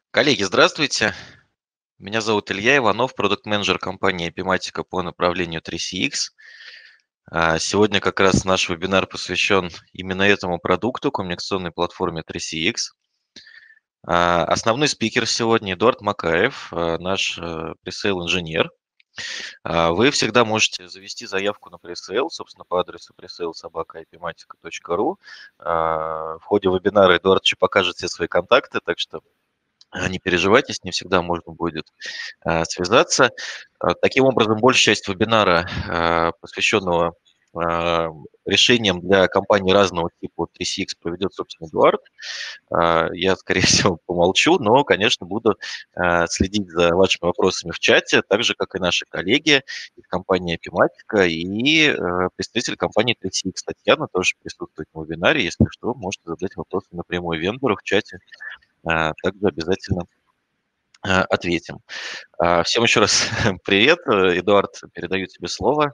Коллеги, здравствуйте. Меня зовут Илья Иванов, продукт-менеджер компании Epimatica по направлению 3CX. Сегодня как раз наш вебинар посвящен именно этому продукту, коммуникационной платформе 3CX. Основной спикер сегодня Эдуард Макаев, наш пресейл-инженер. Вы всегда можете завести заявку на пресейл, собственно, по адресу presale@epimatica.ru. В ходе вебинара Эдуард еще покажет все свои контакты, так что не переживайте, с ним всегда можно будет связаться. Таким образом, большая часть вебинара, посвященного решениям для компаний разного типа 3CX, проведет, собственно, Эдуард. Я, скорее всего, помолчу, но, конечно, буду следить за вашими вопросами в чате, так же, как и наши коллеги из компании Epimatica и представитель компании 3CX Татьяна тоже присутствует на вебинаре. Если что, можете задать вопросы напрямую вендору в чате. Также обязательно ответим. Всем еще раз привет. Эдуард, передаю тебе слово.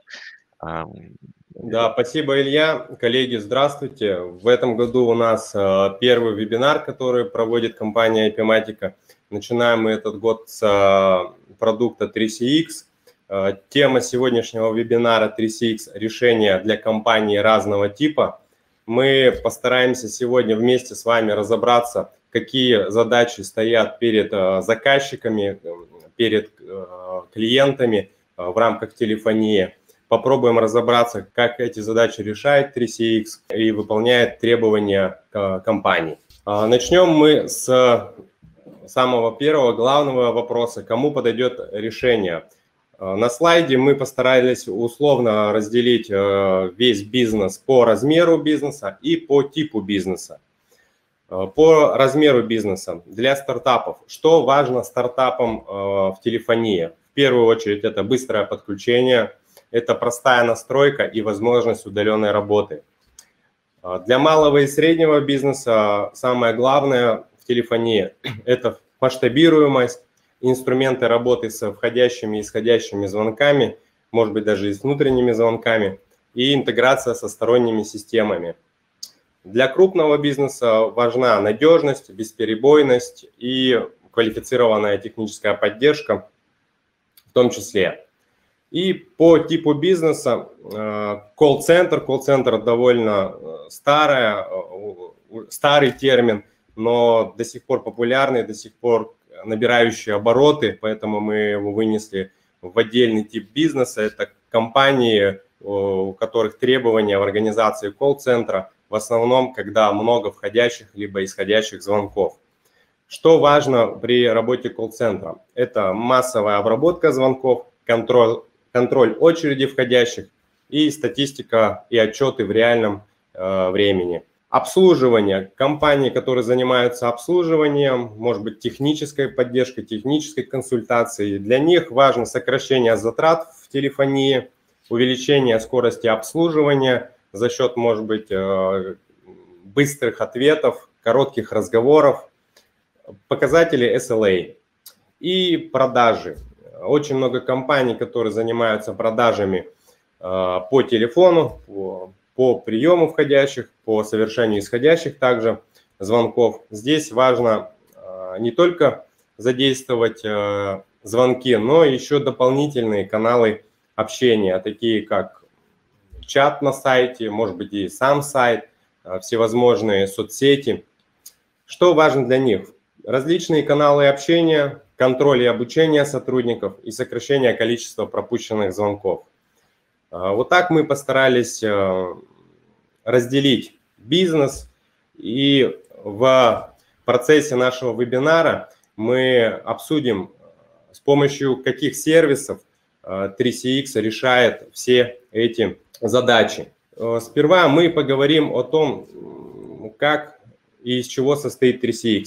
Да, спасибо, Илья. Коллеги, здравствуйте. В этом году у нас первый вебинар, который проводит компания Epimatica. Начинаем мы этот год с продукта 3CX. Тема сегодняшнего вебинара 3CX – решения для компаний разного типа. Мы постараемся сегодня вместе с вами разобраться, какие задачи стоят перед заказчиками, перед клиентами в рамках телефонии. Попробуем разобраться, как эти задачи решает 3CX и выполняет требования компании. Начнем мы с самого первого главного вопроса: кому подойдет решение. На слайде мы постарались условно разделить весь бизнес по размеру бизнеса и по типу бизнеса. По размеру бизнеса для стартапов. Что важно стартапам в телефонии? В первую очередь это быстрое подключение, это простая настройка и возможность удаленной работы. Для малого и среднего бизнеса самое главное в телефонии – это масштабируемость, инструменты работы с входящими и исходящими звонками, может быть даже и с внутренними звонками, и интеграция со сторонними системами. Для крупного бизнеса важна надежность, бесперебойность и квалифицированная техническая поддержка в том числе. И по типу бизнеса колл-центр. Колл-центр довольно старый термин, но до сих пор популярный, до сих пор набирающий обороты, поэтому мы его вынесли в отдельный тип бизнеса. Это компании, у которых требования в организации колл-центра в основном, когда много входящих либо исходящих звонков. Что важно при работе колл-центра? Это массовая обработка звонков, контроль очереди входящих и статистика и отчеты в реальном времени. Обслуживание. Компании, которые занимаются обслуживанием, может быть, технической поддержкой, технической консультацией. Для них важно сокращение затрат в телефонии, увеличение скорости обслуживания за счет, может быть, быстрых ответов, коротких разговоров, показатели SLA и продажи. Очень много компаний, которые занимаются продажами по телефону, по приему входящих, по совершению исходящих также звонков. Здесь важно не только задействовать звонки, но еще дополнительные каналы общения, такие как чат на сайте, может быть и сам сайт, всевозможные соцсети. Что важно для них? Различные каналы общения, контроль и обучение сотрудников и сокращение количества пропущенных звонков. Вот так мы постарались разделить бизнес, и в процессе нашего вебинара мы обсудим, с помощью каких сервисов 3CX решает все эти задачи. Сперва мы поговорим о том, как и из чего состоит 3CX.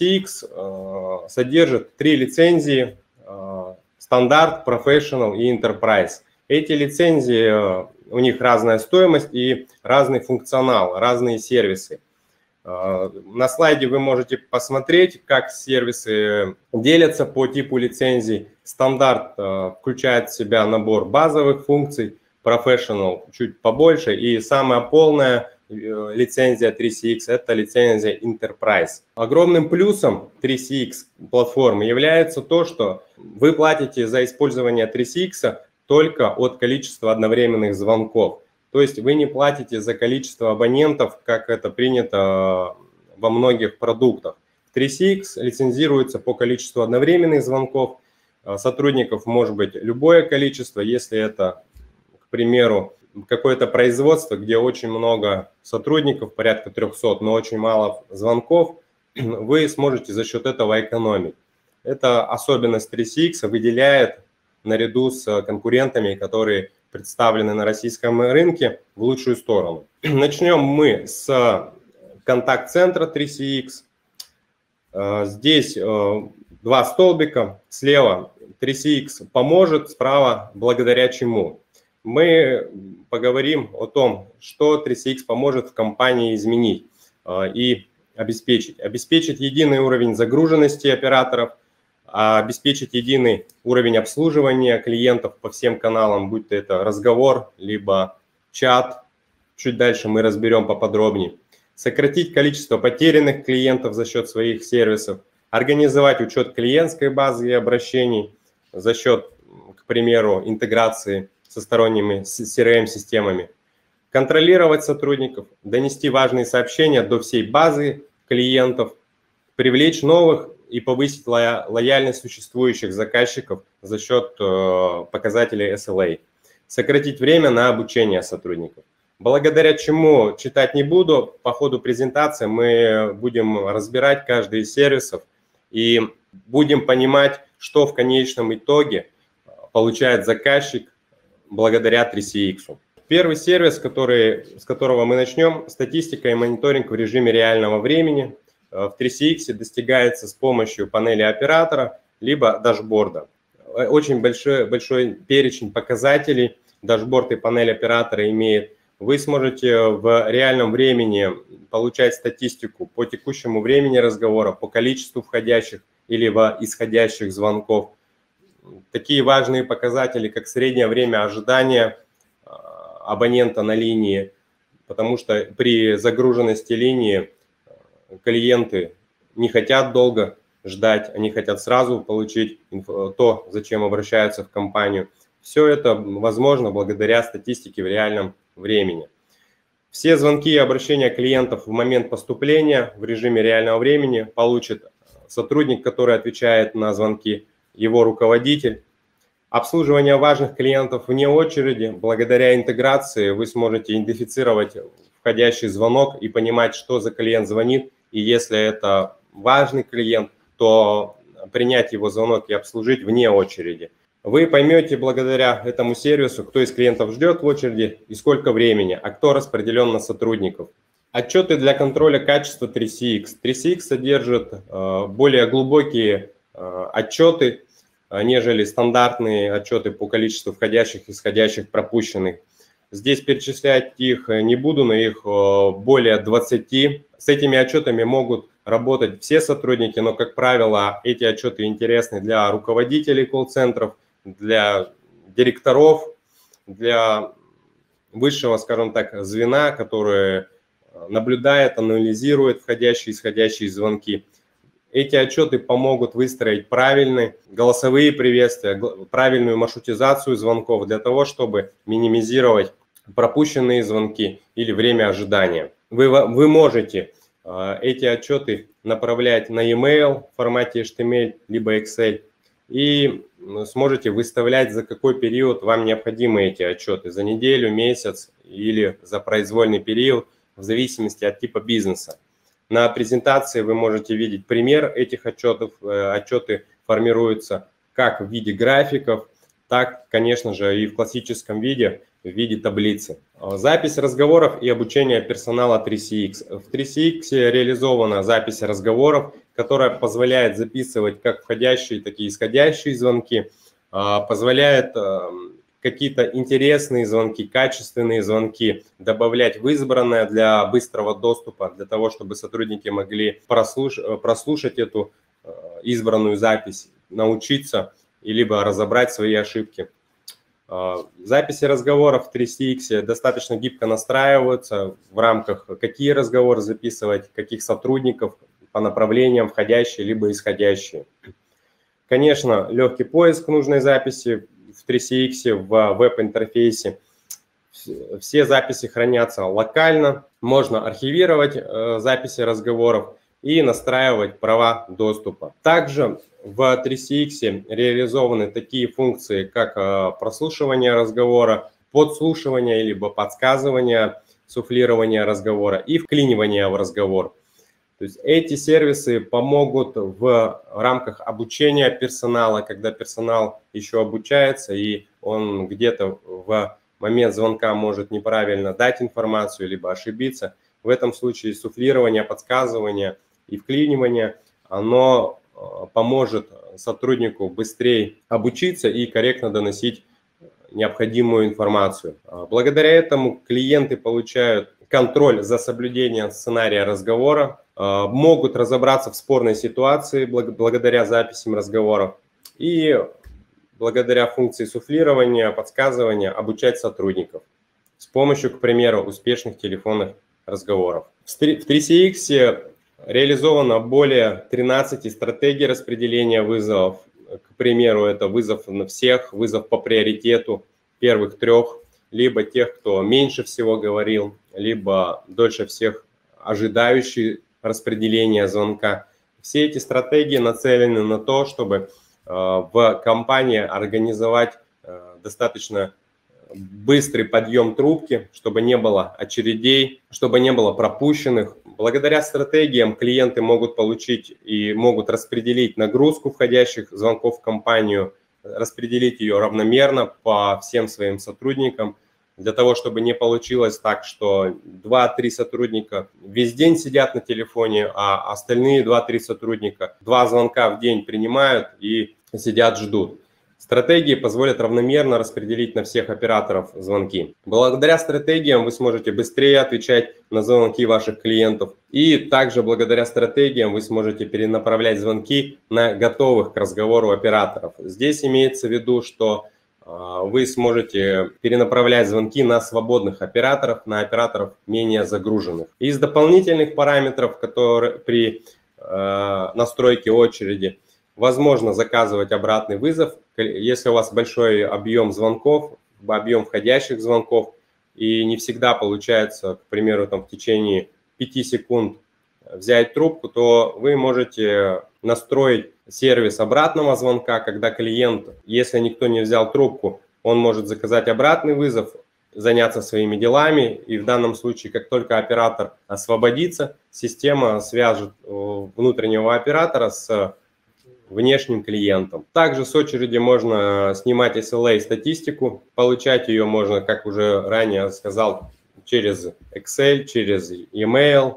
3CX содержит 3 лицензии: стандарт, Professional и Enterprise. Эти лицензии, у них разная стоимость и разный функционал, разные сервисы. На слайде вы можете посмотреть, как сервисы делятся по типу лицензий. Стандарт включает в себя набор базовых функций, Professional чуть побольше, и самая полная лицензия 3CX, это лицензия Enterprise. Огромным плюсом 3CX платформы является то, что вы платите за использование 3CX только от количества одновременных звонков. То есть вы не платите за количество абонентов, как это принято во многих продуктах. 3CX лицензируется по количеству одновременных звонков. Сотрудников может быть любое количество. Если это, к примеру, какое-то производство, где очень много сотрудников, порядка 300, но очень мало звонков, вы сможете за счет этого экономить. Эта особенность 3CX выделяет наряду с конкурентами, которые представлены на российском рынке, в лучшую сторону. Начнем мы с контакт-центра 3CX. Здесь два столбика. Слева 3CX поможет, справа благодаря чему. Мы поговорим о том, что 3CX поможет в компании изменить и обеспечить. Обеспечить единый уровень загруженности операторов, обеспечить единый уровень обслуживания клиентов по всем каналам, будь то это разговор, либо чат. Чуть дальше мы разберем поподробнее. Сократить количество потерянных клиентов за счет своих сервисов, организовать учет клиентской базы и обращений за счет, к примеру, интеграции со сторонними CRM-системами, контролировать сотрудников, донести важные сообщения до всей базы клиентов, привлечь новых и повысить лояльность существующих заказчиков за счет показателей SLA, сократить время на обучение сотрудников. Благодаря чему читать не буду, по ходу презентации мы будем разбирать каждый из сервисов и будем понимать, что в конечном итоге получает заказчик благодаря 3CX. Первый сервис, с которого мы начнем, статистика и мониторинг в режиме реального времени. В 3CX достигается с помощью панели оператора, либо дашборда. Очень большой перечень показателей дашборд и панель оператора имеет. Вы сможете в реальном времени получать статистику по текущему времени разговора, по количеству входящих или исходящих звонков. Такие важные показатели, как среднее время ожидания абонента на линии, потому что при загруженности линии клиенты не хотят долго ждать, они хотят сразу получить то, зачем обращаются в компанию. Все это возможно благодаря статистике в реальном времени. Все звонки и обращения клиентов в момент поступления в режиме реального времени получит сотрудник, который отвечает на звонки, его руководитель. Обслуживание важных клиентов вне очереди. Благодаря интеграции вы сможете идентифицировать входящий звонок и понимать, что за клиент звонит. И если это важный клиент, то принять его звонок и обслужить вне очереди. Вы поймете благодаря этому сервису, кто из клиентов ждет в очереди и сколько времени, а кто распределен на сотрудников. Отчеты для контроля качества 3CX. 3CX содержит более глубокие отчеты, нежели стандартные отчеты по количеству входящих, исходящих, пропущенных. Здесь перечислять их не буду, но их более 20. С этими отчетами могут работать все сотрудники, но, как правило, эти отчеты интересны для руководителей колл-центров, для директоров, для высшего, скажем так, звена, которое наблюдает, анализирует входящие и исходящие звонки. Эти отчеты помогут выстроить правильные голосовые приветствия, правильную маршрутизацию звонков для того, чтобы минимизировать пропущенные звонки или время ожидания. Вы можете эти отчеты направлять на e-mail в формате HTML либо Excel и сможете выставлять, за какой период вам необходимы эти отчеты, за неделю, месяц или за произвольный период, в зависимости от типа бизнеса. На презентации вы можете видеть пример этих отчетов. Отчеты формируются как в виде графиков, так, конечно же, и в классическом виде, в виде таблицы. Запись разговоров и обучение персонала 3CX. В 3CX реализована запись разговоров, которая позволяет записывать как входящие, так и исходящие звонки, позволяет какие-то интересные звонки, качественные звонки добавлять в избранное для быстрого доступа, для того, чтобы сотрудники могли прослушать эту избранную запись, научиться и либо разобрать свои ошибки. Записи разговоров в 3CX достаточно гибко настраиваются в рамках, какие разговоры записывать, каких сотрудников по направлениям, входящие либо исходящие. Конечно, легкий поиск нужной записи в 3CX в веб-интерфейсе. Все записи хранятся локально, можно архивировать записи разговоров и настраивать права доступа. Также в 3CX реализованы такие функции, как прослушивание разговора, подслушивание либо подсказывание, суфлирование разговора и вклинивание в разговор. То есть эти сервисы помогут в рамках обучения персонала, когда персонал еще обучается и он где-то в момент звонка может неправильно дать информацию либо ошибиться. В этом случае суфлирование, подсказывание и вклинивание, оно поможет сотруднику быстрее обучиться и корректно доносить необходимую информацию. Благодаря этому клиенты получают контроль за соблюдением сценария разговора, могут разобраться в спорной ситуации благодаря записям разговоров и благодаря функции суфлирования, подсказывания обучать сотрудников с помощью, к примеру, успешных телефонных разговоров. В 3CX реализовано более 13 стратегий распределения вызовов. К примеру, это вызов на всех, вызов по приоритету первых трех, либо тех, кто меньше всего говорил, либо дольше всех ожидающий распределения звонка. Все эти стратегии нацелены на то, чтобы в компании организовать достаточно быстрый подъем трубки, чтобы не было очередей, чтобы не было пропущенных. Благодаря стратегиям клиенты могут получить и могут распределить нагрузку входящих звонков в компанию, распределить ее равномерно по всем своим сотрудникам, для того, чтобы не получилось так, что 2-3 сотрудника весь день сидят на телефоне, а остальные 2-3 сотрудника 2 звонка в день принимают и сидят, ждут. Стратегии позволят равномерно распределить на всех операторов звонки. Благодаря стратегиям вы сможете быстрее отвечать на звонки ваших клиентов. И также благодаря стратегиям вы сможете перенаправлять звонки на готовых к разговору операторов. Здесь имеется в виду, что вы сможете перенаправлять звонки на свободных операторов, на операторов менее загруженных. Из дополнительных параметров, которые при настройке очереди, возможно заказывать обратный вызов, если у вас большой объем звонков, объем входящих звонков, и не всегда получается, к примеру, в течение 5 секунд взять трубку, то вы можете настроить сервис обратного звонка, когда клиент, если никто не взял трубку, он может заказать обратный вызов, заняться своими делами, и в данном случае, как только оператор освободится, система свяжет внутреннего оператора с внешним клиентом. Также с очереди можно снимать SLA-статистику, получать ее можно, как уже ранее сказал, через Excel, через e-mail,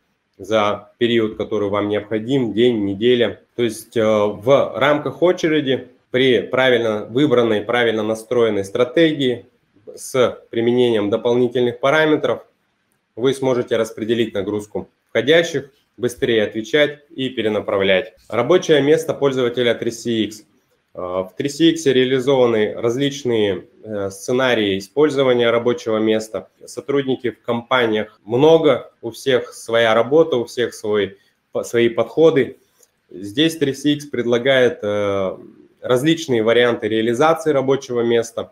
за период, который вам необходим, день, неделя. То есть в рамках очереди при правильно выбранной, правильно настроенной стратегии с применением дополнительных параметров вы сможете распределить нагрузку входящих, быстрее отвечать и перенаправлять. Рабочее место пользователя 3CX. В 3CX реализованы различные сценарии использования рабочего места. Сотрудники в компаниях много, у всех своя работа, у всех свои подходы. Здесь 3CX предлагает различные варианты реализации рабочего места.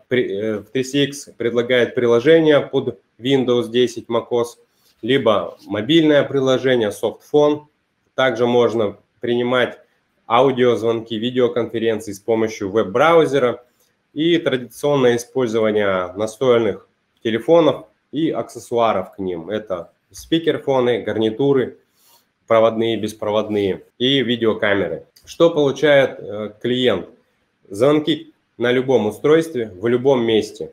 3CX предлагает приложение под Windows 10, macOS, либо мобильное приложение, софтфон. Также можно принимать аудиозвонки, видеоконференции с помощью веб-браузера и традиционное использование настольных телефонов и аксессуаров к ним. Это спикерфоны, гарнитуры, проводные, беспроводные и видеокамеры. Что получает клиент? Звонки на любом устройстве, в любом месте.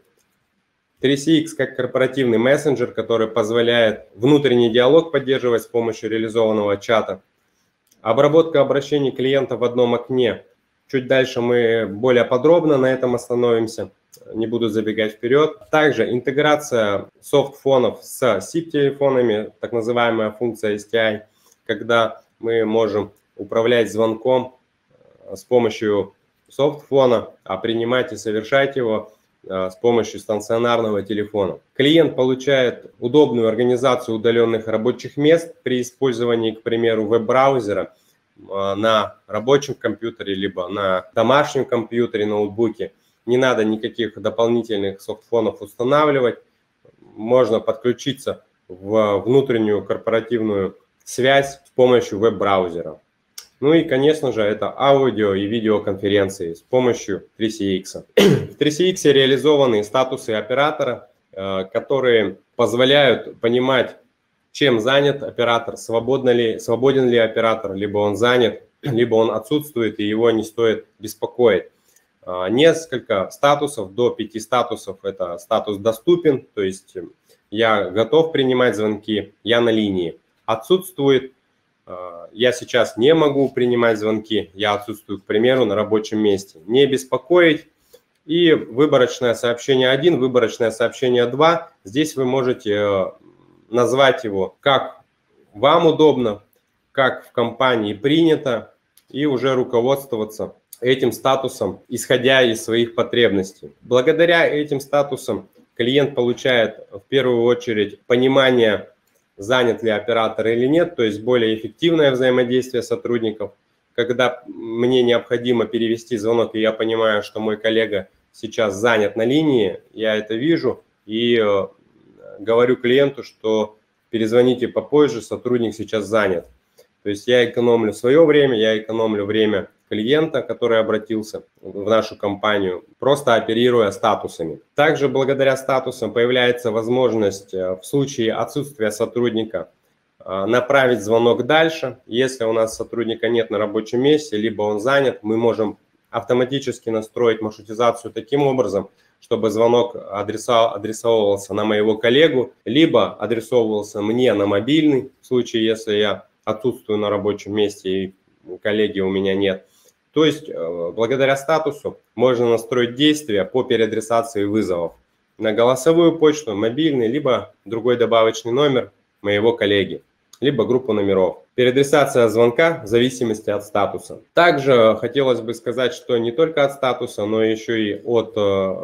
3CX как корпоративный мессенджер, который позволяет внутренний диалог поддерживать с помощью реализованного чата. Обработка обращений клиента в одном окне. Чуть дальше мы более подробно на этом остановимся, не буду забегать вперед. Также интеграция софтфонов с SIP-телефонами, так называемая функция STI, когда мы можем управлять звонком с помощью софтфона, а принимать и совершать его с помощью стационарного телефона. Клиент получает удобную организацию удаленных рабочих мест при использовании, к примеру, веб-браузера на рабочем компьютере, либо на домашнем компьютере, ноутбуке. Не надо никаких дополнительных софтфонов устанавливать. Можно подключиться в внутреннюю корпоративную связь с помощью веб-браузера. Ну и, конечно же, это аудио и видеоконференции с помощью 3CX. В 3CX реализованы статусы оператора, которые позволяют понимать, чем занят оператор, свободен ли оператор, либо он занят, либо он отсутствует и его не стоит беспокоить. Несколько статусов, до 5 статусов. Это статус доступен, то есть я готов принимать звонки, я на линии. Отсутствует, я сейчас не могу принимать звонки, я отсутствую, к примеру, на рабочем месте. Не беспокоить. И выборочное сообщение 1, выборочное сообщение 2. Здесь вы можете назвать его как вам удобно, как в компании принято, и уже руководствоваться этим статусом, исходя из своих потребностей. Благодаря этим статусам клиент получает в первую очередь понимание, занят ли оператор или нет, то есть более эффективное взаимодействие сотрудников. Когда мне необходимо перевести звонок, и я понимаю, что мой коллега сейчас занят на линии, я это вижу и говорю клиенту, что перезвоните попозже, сотрудник сейчас занят. То есть я экономлю свое время, я экономлю время клиента, который обратился в нашу компанию, просто оперируя статусами. Также благодаря статусам появляется возможность в случае отсутствия сотрудника направить звонок дальше. Если у нас сотрудника нет на рабочем месте, либо он занят, мы можем автоматически настроить маршрутизацию таким образом, чтобы звонок адресовывался на моего коллегу, либо адресовывался мне на мобильный, в случае, если я отсутствую на рабочем месте и коллеги у меня нет. То есть благодаря статусу можно настроить действия по переадресации вызовов на голосовую почту, мобильный, либо другой добавочный номер моего коллеги, либо группу номеров. Переадресация звонка в зависимости от статуса. Также хотелось бы сказать, что не только от статуса, но еще и от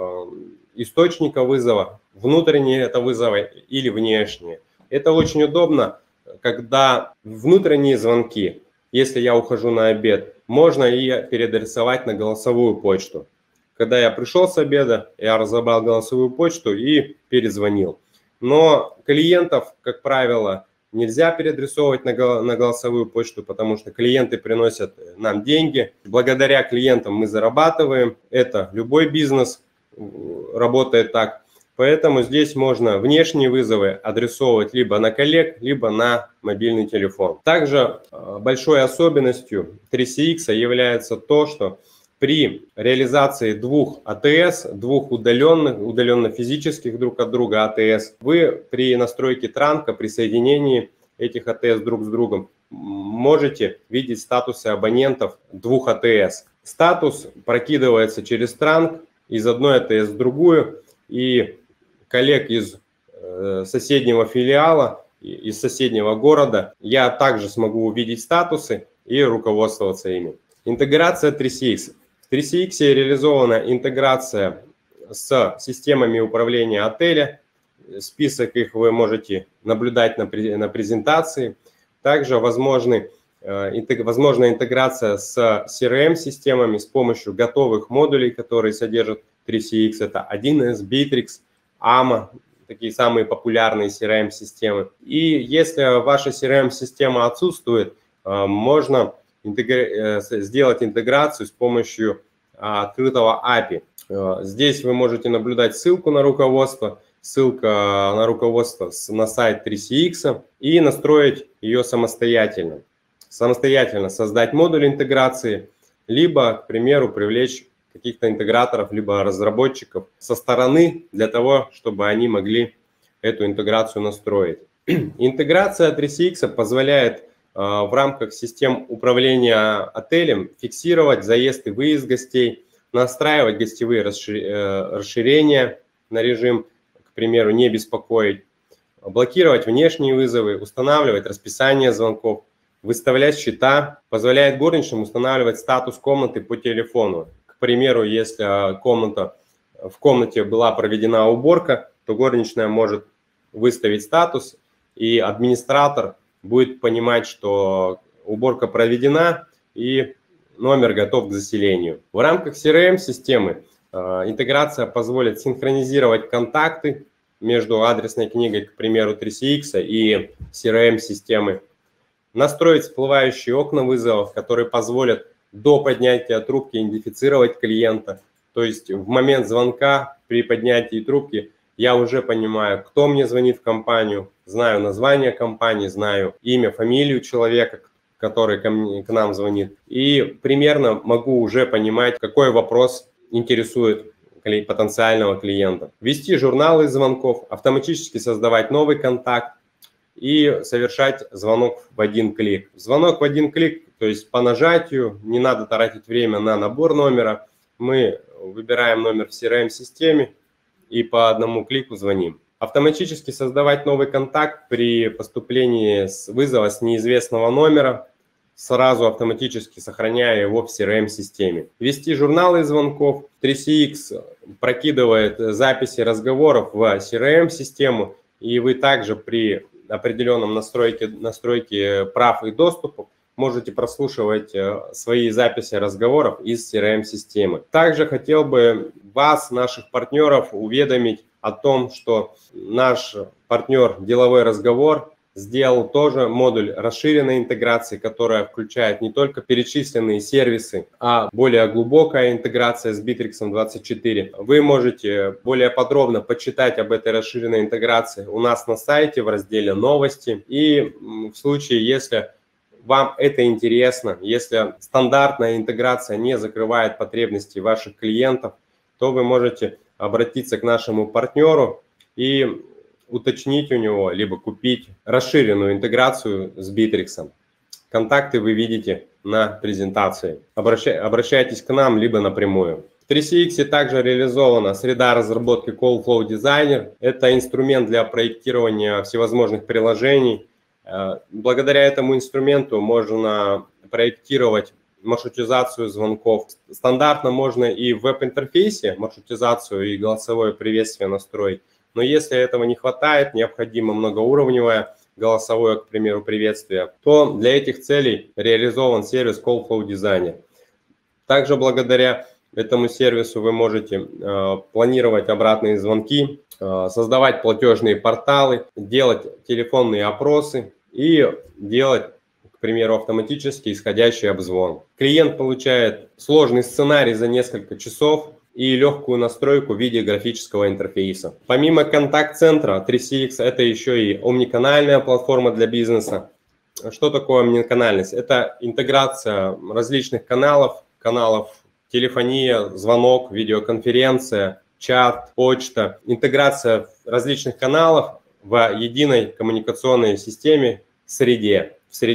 источника вызова, внутренние это вызовы или внешние. Это очень удобно, когда внутренние звонки, если я ухожу на обед, можно и переадресовать на голосовую почту. Когда я пришел с обеда, я разобрал голосовую почту и перезвонил. Но клиентов, как правило, нельзя переадресовывать на голосовую почту, потому что клиенты приносят нам деньги. Благодаря клиентам мы зарабатываем. Это любой бизнес работает так. Поэтому здесь можно внешние вызовы адресовывать либо на коллег, либо на мобильный телефон. Также большой особенностью 3CX является то, что при реализации двух АТС, двух удаленно физических друг от друга АТС, вы при настройке транка, при соединении этих АТС друг с другом, можете видеть статусы абонентов двух АТС. Статус прокидывается через транк из одной АТС в другую, и коллег из соседнего филиала, из соседнего города я также смогу увидеть статусы и руководствоваться ими. Интеграция 3CX. В 3CX реализована интеграция с системами управления отеля. Список их вы можете наблюдать на презентации. Также возможна интеграция с CRM-системами с помощью готовых модулей, которые содержат 3CX. Это 1С, Bittrex, AMA, такие самые популярные CRM-системы. И если ваша CRM-система отсутствует, можно сделать интеграцию с помощью открытого API. Здесь вы можете наблюдать ссылку на руководство, на сайт 3CX и настроить ее самостоятельно. Самостоятельно создать модуль интеграции, либо, к примеру, привлечь каких-то интеграторов, либо разработчиков со стороны для того, чтобы они могли эту интеграцию настроить. Интеграция 3CX позволяет в рамках систем управления отелем фиксировать заезд и выезд гостей, настраивать гостевые расширения на режим, к примеру, не беспокоить, блокировать внешние вызовы, устанавливать расписание звонков, выставлять счета, позволяет горничным устанавливать статус комнаты по телефону. К примеру, если комната в комнате была проведена уборка, то горничная может выставить статус, и администратор будет понимать, что уборка проведена и номер готов к заселению. В рамках CRM-системы интеграция позволит синхронизировать контакты между адресной книгой, к примеру, 3CX и CRM-системы, настроить всплывающие окна вызовов, которые позволят до поднятия трубки идентифицировать клиента. То есть в момент звонка при поднятии трубки я уже понимаю, кто мне звонит в компанию, знаю название компании, знаю имя, фамилию человека, который к нам звонит. И примерно могу уже понимать, какой вопрос интересует потенциального клиента. Вести журналы звонков, автоматически создавать новый контакт и совершать звонок в один клик. Звонок в один клик, то есть по нажатию, не надо тратить время на набор номера. Мы выбираем номер в CRM-системе и по одному клику звоним. Автоматически создавать новый контакт при поступлении вызова с неизвестного номера, сразу автоматически сохраняя его в CRM-системе. Вести журналы звонков. 3CX прокидывает записи разговоров в CRM-систему, и вы также при определенном настройке прав и доступа можете прослушивать свои записи разговоров из CRM-системы. Также хотел бы вас, наших партнеров, уведомить о том, что наш партнер «Деловой разговор» сделал тоже модуль расширенной интеграции, которая включает не только перечисленные сервисы, а более глубокая интеграция с Bittrex24. Вы можете более подробно почитать об этой расширенной интеграции у нас на сайте в разделе «Новости». И в случае, если вам это интересно, если стандартная интеграция не закрывает потребности ваших клиентов, то вы можете обратиться к нашему партнеру и уточнить у него, либо купить расширенную интеграцию с Bittrex. Контакты вы видите на презентации. Обращайтесь к нам, либо напрямую. В 3CX также реализована среда разработки CallFlow Designer. Это инструмент для проектирования всевозможных приложений. Благодаря этому инструменту можно проектировать маршрутизацию звонков. Стандартно можно и в веб-интерфейсе маршрутизацию и голосовое приветствие настроить. Но если этого не хватает, необходимо многоуровневое голосовое, к примеру, приветствие, то для этих целей реализован сервис CallFlow Designer. Также благодаря этому сервису вы можете планировать обратные звонки, создавать платежные порталы, делать телефонные опросы и делать, к примеру, автоматически исходящий обзвон. Клиент получает сложный сценарий за несколько часов и легкую настройку в виде графического интерфейса. Помимо контакт-центра, 3CX это еще и омниканальная платформа для бизнеса. Что такое омниканальность? Это интеграция различных каналов, телефония, звонок, видеоконференция, чат, почта, интеграция различных каналов в единой коммуникационной системе, в среде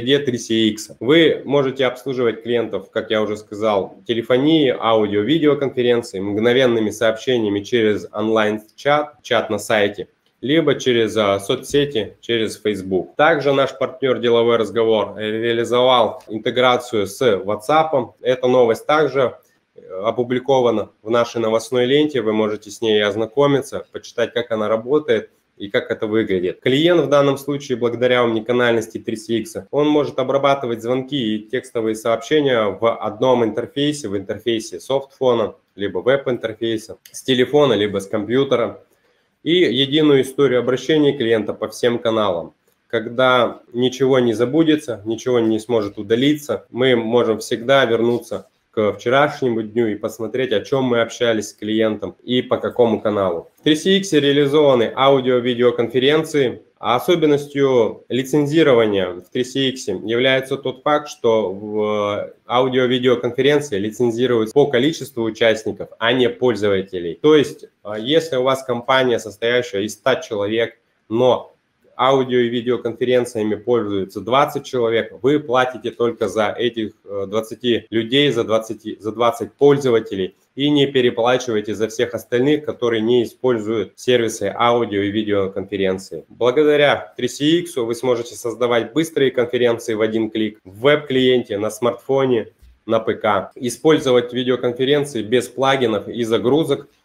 3CX. Вы можете обслуживать клиентов, как я уже сказал, телефонии, аудио, видеоконференции, мгновенными сообщениями через онлайн-чат, чат на сайте, либо через соцсети, через Facebook. Также наш партнер «Деловой разговор» реализовал интеграцию с WhatsApp. Эта новость также опубликована в нашей новостной ленте. Вы можете с ней ознакомиться, почитать, как она работает и как это выглядит. Клиент в данном случае, благодаря омниканальности 3CX, он может обрабатывать звонки и текстовые сообщения в одном интерфейсе, в интерфейсе софтфона, либо веб-интерфейса, с телефона, либо с компьютера, и единую историю обращения клиента по всем каналам. Когда ничего не забудется, ничего не сможет удалиться, мы можем всегда вернуться к вчерашнему дню и посмотреть, о чем мы общались с клиентом и по какому каналу. В 3CX реализованы аудио-видеоконференции, а особенностью лицензирования в 3CX является тот факт, что в аудио-видеоконференции лицензируются по количеству участников, а не пользователей. То есть, если у вас компания, состоящая из 100 человек, но аудио и видеоконференциями пользуются 20 человек, вы платите только за этих 20 людей, за 20 пользователей и не переплачиваете за всех остальных, которые не используют сервисы аудио и видеоконференции. Благодаря 3CX вы сможете создавать быстрые конференции в один клик в веб-клиенте, на смартфоне, на ПК, использовать видеоконференции без плагинов и загрузок,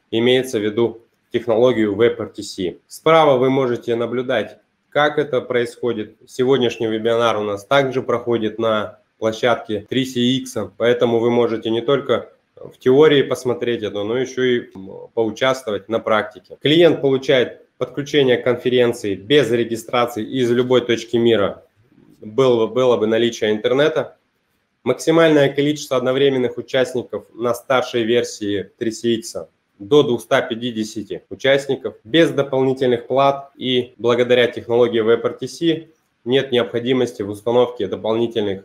имеется в виду технологию WebRTC. Справа вы можете наблюдать, как это происходит. Сегодняшний вебинар у нас также проходит на площадке 3CX, поэтому вы можете не только в теории посмотреть это, но еще и поучаствовать на практике. Клиент получает подключение к конференции без регистрации из любой точки мира, было бы наличие интернета. Максимальное количество одновременных участников на старшей версии 3CX до 250 участников без дополнительных плат, и благодаря технологии WebRTC нет необходимости в установке дополнительного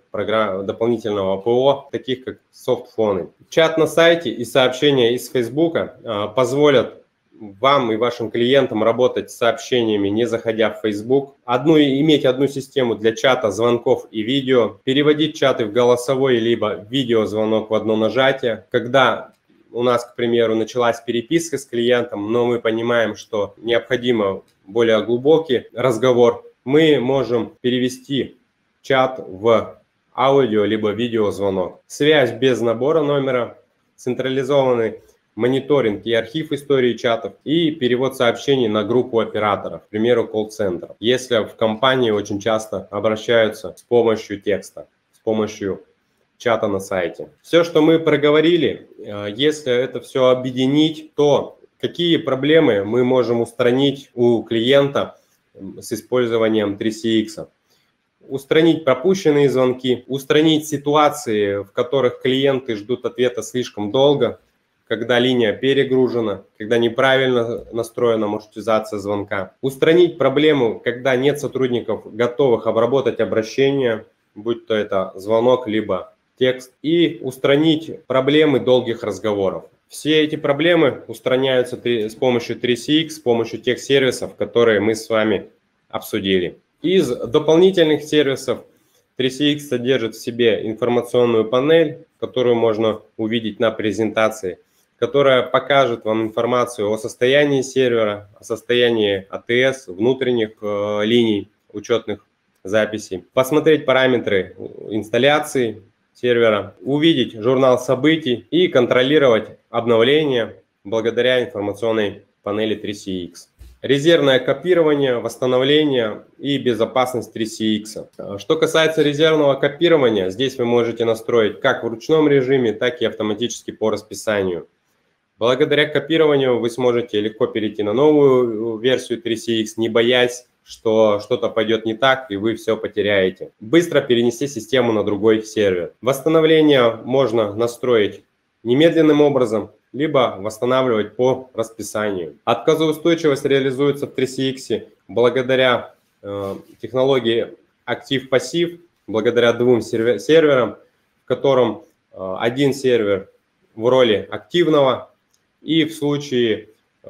ПО, таких как софтфоны. Чат на сайте и сообщения из Facebook позволят вам и вашим клиентам работать с сообщениями, не заходя в Facebook, иметь одну систему для чата, звонков и видео, переводить чаты в голосовой либо видеозвонок в одно нажатие. Когда у нас, к примеру, началась переписка с клиентом, но мы понимаем, что необходимо более глубокий разговор, мы можем перевести чат в аудио либо видеозвонок. Связь без набора номера, централизованный мониторинг и архив истории чатов и перевод сообщений на группу операторов, к примеру, колл-центра. Если в компании очень часто обращаются с помощью текста, с помощью чата на сайте. Все, что мы проговорили, если это все объединить, то какие проблемы мы можем устранить у клиента с использованием 3CX? Устранить пропущенные звонки, устранить ситуации, в которых клиенты ждут ответа слишком долго, когда линия перегружена, когда неправильно настроена маршрутизация звонка. Устранить проблему, когда нет сотрудников, готовых обработать обращение, будь то это звонок, либо текст. И устранить проблемы долгих разговоров. Все эти проблемы устраняются с помощью 3CX, с помощью тех сервисов, которые мы с вами обсудили. Из дополнительных сервисов 3CX содержит в себе информационную панель, которую можно увидеть на презентации, которая покажет вам информацию о состоянии сервера, о состоянии АТС, внутренних линий учетных записей, посмотреть параметры инсталляции сервера, увидеть журнал событий и контролировать обновления благодаря информационной панели 3CX. Резервное копирование, восстановление и безопасность 3CX. Что касается резервного копирования, здесь вы можете настроить как в ручном режиме, так и автоматически по расписанию. Благодаря копированию вы сможете легко перейти на новую версию 3CX, не боясь, что что-то пойдет не так и вы все потеряете. Быстро перенести систему на другой сервер. Восстановление можно настроить немедленным образом, либо восстанавливать по расписанию. Отказоустойчивость реализуется в 3CX благодаря технологии актив-пассив, благодаря двум серверам, в котором один сервер в роли активного, и в случае,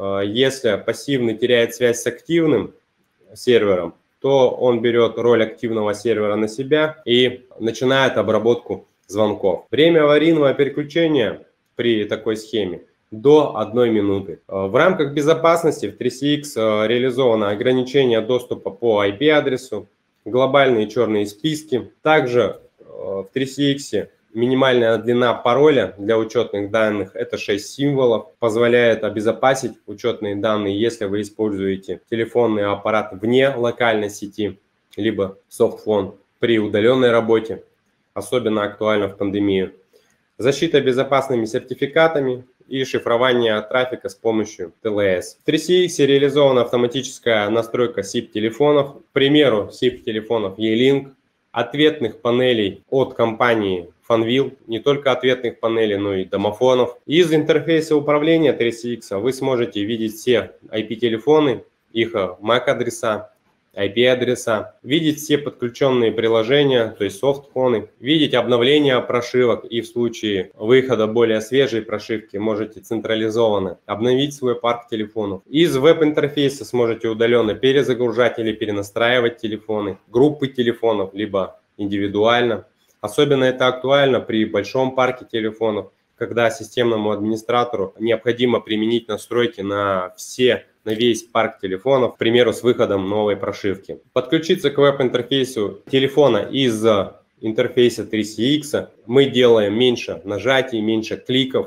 если пассивный теряет связь с активным сервером, то он берет роль активного сервера на себя и начинает обработку звонков. Время аварийного переключения при такой схеме до 1 минуты. В рамках безопасности в 3CX реализовано ограничение доступа по IP-адресу, глобальные черные списки. Также в 3CX минимальная длина пароля для учетных данных – это 6 символов, позволяет обезопасить учетные данные, если вы используете телефонный аппарат вне локальной сети, либо софтфон при удаленной работе, особенно актуально в пандемию. Защита безопасными сертификатами и шифрование трафика с помощью TLS. В 3CX реализована автоматическая настройка SIP-телефонов, к примеру, SIP-телефонов E-Link, ответных панелей от компании Fanvil, не только ответных панелей, но и домофонов. Из интерфейса управления 3CX вы сможете видеть все IP-телефоны, их MAC-адреса, IP-адреса, видеть все подключенные приложения, то есть софтфоны, видеть обновления прошивок и в случае выхода более свежей прошивки можете централизованно обновить свой парк телефонов. Из веб-интерфейса сможете удаленно перезагружать или перенастраивать телефоны, группы телефонов, либо индивидуально. Особенно это актуально при большом парке телефонов, когда системному администратору необходимо применить настройки на весь парк телефонов, к примеру, с выходом новой прошивки. Подключиться к веб-интерфейсу телефона из интерфейса 3CX мы делаем меньше нажатий, меньше кликов,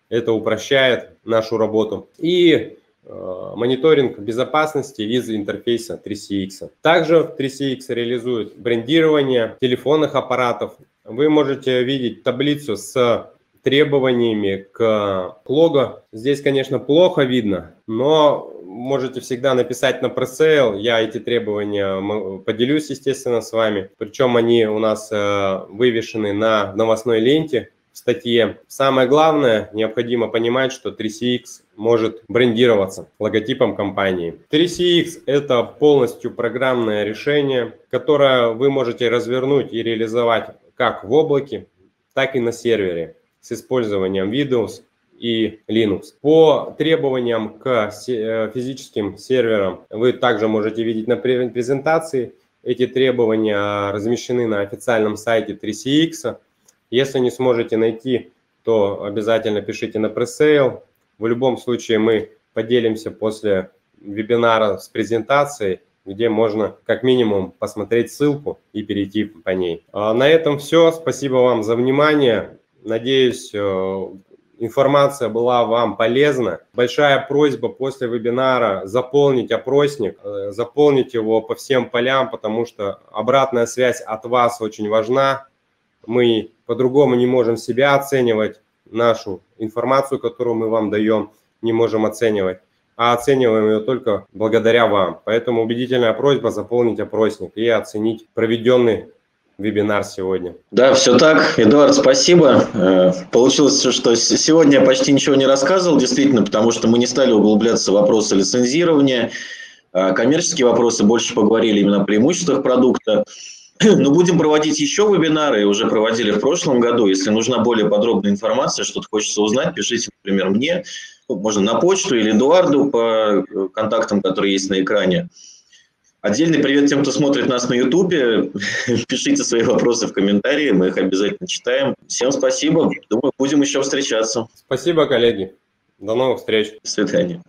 Это упрощает нашу работу. И мониторинг безопасности из интерфейса 3CX. Также 3CX реализует брендирование телефонных аппаратов. Вы можете видеть таблицу с требованиями к лого. Здесь, конечно, плохо видно, но можете всегда написать на пресейл. Я эти требования поделюсь, естественно, с вами. Причем они у нас вывешены на новостной ленте в статье. Самое главное, необходимо понимать, что 3CX может брендироваться логотипом компании. 3CX – это полностью программное решение, которое вы можете развернуть и реализовать как в облаке, так и на сервере с использованием Windows и Linux. По требованиям к физическим серверам вы также можете видеть на презентации. Эти требования размещены на официальном сайте 3CX. Если не сможете найти, то обязательно пишите на пресейл. В любом случае мы поделимся после вебинара с презентацией, где можно как минимум посмотреть ссылку и перейти по ней. На этом все. Спасибо вам за внимание. Надеюсь, информация была вам полезна. Большая просьба после вебинара заполнить опросник, заполнить его по всем полям, потому что обратная связь от вас очень важна. Мы по-другому не можем себя оценивать, нашу информацию, которую мы вам даем, не можем оценивать, а оцениваем ее только благодаря вам. Поэтому убедительная просьба заполнить опросник и оценить проведенный вебинар сегодня. Да, все так. Эдуард, спасибо. Получилось, что сегодня я почти ничего не рассказывал, действительно, потому что мы не стали углубляться в вопросы лицензирования. Коммерческие вопросы больше поговорили именно о преимуществах продукта. Но будем проводить еще вебинары, уже проводили в прошлом году. Если нужна более подробная информация, что-то хочется узнать, пишите, например, мне, можно на почту или Эдуарду по контактам, которые есть на экране. Отдельный привет тем, кто смотрит нас на YouTube. Пишите свои вопросы в комментарии, мы их обязательно читаем. Всем спасибо. Думаю, будем еще встречаться. Спасибо, коллеги. До новых встреч. До свидания.